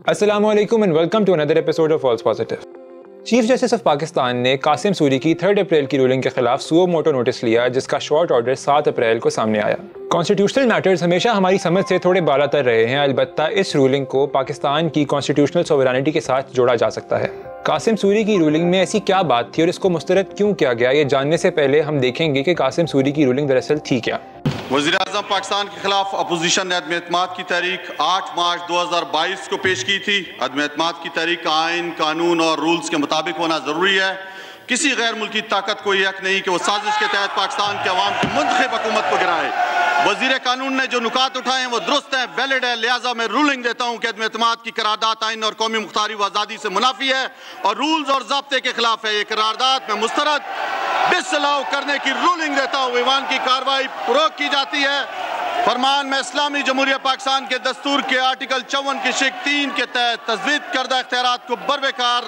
अस्सलामुअलैकुम and welcome to another episode of false positive. Chief justice of Pakistan ने कासिम सूरी की 3 अप्रैल की रूलिंग के खिलाफ सुओ मोटो नोटिस लिया, जिसका शॉर्ट ऑर्डर 7 अप्रैल को सामने आया। कॉन्स्टिट्यूशनल मैटर्स हमेशा हमारी समझ से थोड़े बालातर रहे हैं, अलबत्ता इस रूलिंग को पाकिस्तान की कॉन्स्टिट्यूशनल सोवरेनिटी के साथ जोड़ा जा सकता है। कासिम सूरी की रूलिंग में ऐसी क्या बात थी और इसको मुस्तरद क्यों किया गया, ये जानने से पहले हम देखेंगे कि कासिम सूरी की रूलिंग दरअसल थी क्या। वज़ीर-ए-आज़म पाकिस्तान के खिलाफ अपोजिशन ने अदम-ए-एतमाद की तहरीक 8 मार्च 2022 को पेश की थी। अदम-ए-एतमाद की तहरीक आइन, कानून और रूल्स के मुताबिक होना जरूरी है। किसी गैर मुल्की ताकत को यह हक नहीं कि वो साजिश के तहत पाकिस्तान के अवाम की मुंतखब हुकूमत को गिराए। वज़ीर कानून ने जो नुकात उठाए हैं वो दुरुस्त है, वैलिड है, लिहाजा मैं रूलिंग देता हूँ कि अदम-ए-एतमाद की करारदाद आइन और कौमी मुख्तारी व आज़ादी से मुनाफी है और रूल्स और ज़ाब्ते के खिलाफ है। ये करारदाद में मुस्तरद डिसअलाउ करने की रूलिंग देता हूँ। ईवान की कार्रवाई रोक की जाती है। फरमान में इस्लामी जमहूरिया पाकिस्तान के दस्तूर के आर्टिकल 54 की शिक 3 के तहत तजवीज़ करदा इख्तियारात को बरबेकार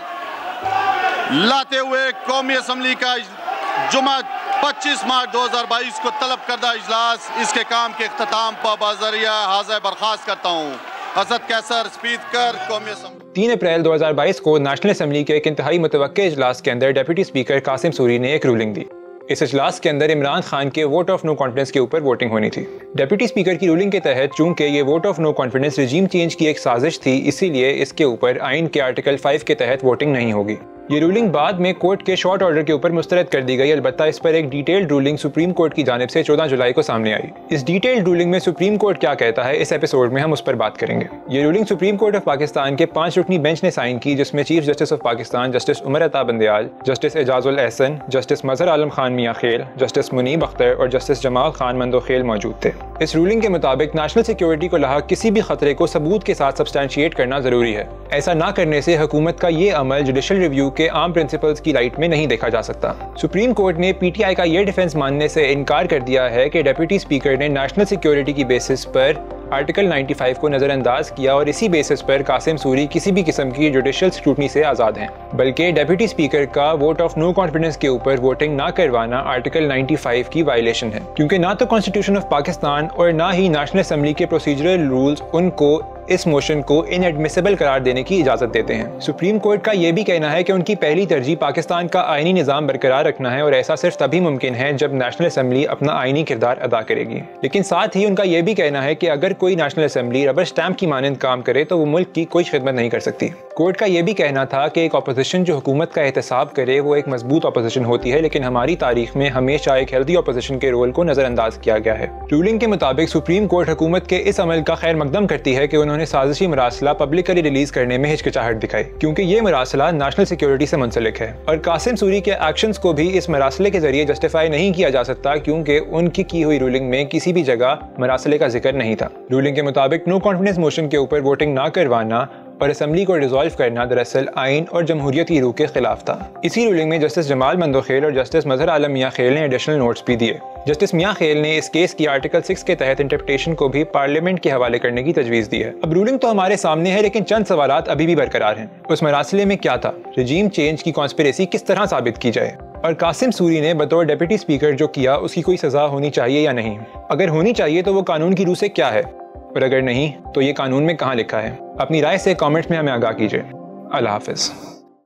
लाते हुए कौमी असम्बली का जुमा 25 मार्च 2022 को तलब करदा इजलास इसके काम के इख्तिताम पर बाज़रिया हाज़िर बर्खास्त करता हूँ। हज़रत कैसर स्पीकर कौमी असम्बली। 3 अप्रैल 2022 को नेशनल असम्बली के एक इंतहाई मुतवक्के इजलास के अंदर डिप्टी स्पीकर कासिम सूरी ने एक रूलिंग दी। इस इजलास के अंदर इमरान खान के वोट ऑफ नो कॉन्फिडेंस के ऊपर वोटिंग होनी थी। डिप्टी स्पीकर की रूलिंग के तहत चूंकि ये vote of no confidence regime change की एक साजिश थी, इसीलिए इसके ऊपर आइन के आर्टिकल 5 के तहत वोटिंग नहीं होगी। ये रूलिंग बाद में कोर्ट के शॉर्ट ऑर्डर के ऊपर मुस्तरद कर दी गई, अलबत्ता इस पर एक डिटेल्ड रूलिंग सुप्रीम कोर्ट की जानिब से 14 जुलाई को सामने आई। इस डिटेल्ड रूलिंग में सुप्रीम कोर्ट क्या कहता है, इस एपिसोड में हम उस पर बात करेंगे। ये ruling Supreme Court of Pakistan के 5 रुकनी बेंच ने साइन की, जिसमें chief justice of Pakistan justice Umar Ata Bandial, justice Ijazul Ahsan, justice Mazhar Alam Khan Miankhel, justice Munib Akhtar और जस्टिस जमाल खान मंदोखेल मौजूद थे। इस रूलिंग के मुताबिक नेशनल सिक्योरिटी को लाहक किसी भी खतरे को सबूत के साथ सब्सटैंशिएट करना जरूरी है। ऐसा ना करने से हुकूमत का ये अमल जुडिशल रिव्यू के आम प्रिंसिपल्स की लाइट में नहीं देखा जा सकता। सुप्रीम कोर्ट ने पीटीआई का ये डिफेंस मानने से इनकार कर दिया है कि डिप्टी स्पीकर ने नेशनल सिक्योरिटी की बेसिस पर आर्टिकल 95 को नजरअंदाज किया और इसी बेसिस पर कासिम सूरी किसी भी किस्म की जुडिशल स्क्रूटनी से आज़ाद हैं। बल्कि डिप्टी स्पीकर का वोट ऑफ नो कॉन्फिडेंस के ऊपर वोटिंग ना करवाना आर्टिकल 95 की वायलेशन है, क्योंकि ना तो कॉन्स्टिट्यूशन ऑफ पाकिस्तान और ना ही नेशनल असम्बली के प्रोसीजरल रूल्स उनको इस मोशन को इनएडमिसिबल करार देने की इजाजत देते हैं। सुप्रीम कोर्ट का यह भी कहना है कि उनकी पहली तरजीह पाकिस्तान का आईनी निज़ाम बरकरार रखना है और ऐसा सिर्फ तभी मुमकिन है जब नेशनल असम्बली अपना आईनी किरदार अदा करेगी। लेकिन साथ ही उनका यह भी कहना है कि अगर कोई नेशनल असम्बली रबर स्टैम्प की मानंद काम करे तो वो मुल्क की कोई खिदमत नहीं कर सकती। कोर्ट का यह भी कहना था कि एक अपोजिशन जो हुकूमत का एहतसाब करे वो एक मजबूत अपोजिशन होती है, लेकिन हमारी तारीख में हमेशा एक हेल्दी अपोजिशन के रोल को नजरअंदाज किया गया है। रूलिंग के मुताबिक सुप्रीम कोर्ट हुकूमत के इस अमल का खैर मकदम करती है कि उन्होंने साजिशी मरासला पब्लिकली रिलीज करने में हिचकिचाहट दिखाई, क्योंकि ये मरासला नेशनल सिक्योरिटी से मुंसलिक है और कासिम सूरी के एक्शंस को भी इस मरासले के जरिए जस्टिफाई नहीं किया जा सकता, क्योंकि उनकी की हुई रूलिंग में किसी भी जगह मरासले का जिक्र नहीं था। रूलिंग के मुताबिक नो कॉन्फिडेंस मोशन के ऊपर वोटिंग ना करवाना और असम्बली को डिसॉल्व करना दरअसल आइन और जमहूरियत की रूह के खिलाफ था। इसी रूलिंग में जस्टिस जमाल मंदोखेल और जस्टिस मजहर आलम मियां खेल ने एडिशनल नोट्स भी दिए। जस्टिस मियां खेल ने इस केस की आर्टिकल 6 के तहत इंटरप्रिटेशन को भी पार्लियामेंट के हवाले करने की तजवीज़ दी है। अब रूलिंग तो हमारे सामने है, लेकिन चंद सवालात अभी भी बरकरार हैं। उस मरासले में क्या था, रजीम चेंज की कॉन्स्पिरेसी किस तरह साबित की जाए, और कासिम सूरी ने बतौर डिप्टी स्पीकर जो किया उसकी कोई सजा होनी चाहिए या नहीं। अगर होनी चाहिए तो वो कानून की रूह से क्या है, और अगर नहीं तो ये कानून में कहाँ लिखा है। अपनी राय से कमेंट्स में हमें आगाह कीजिए। अल्लाह हाफिज़।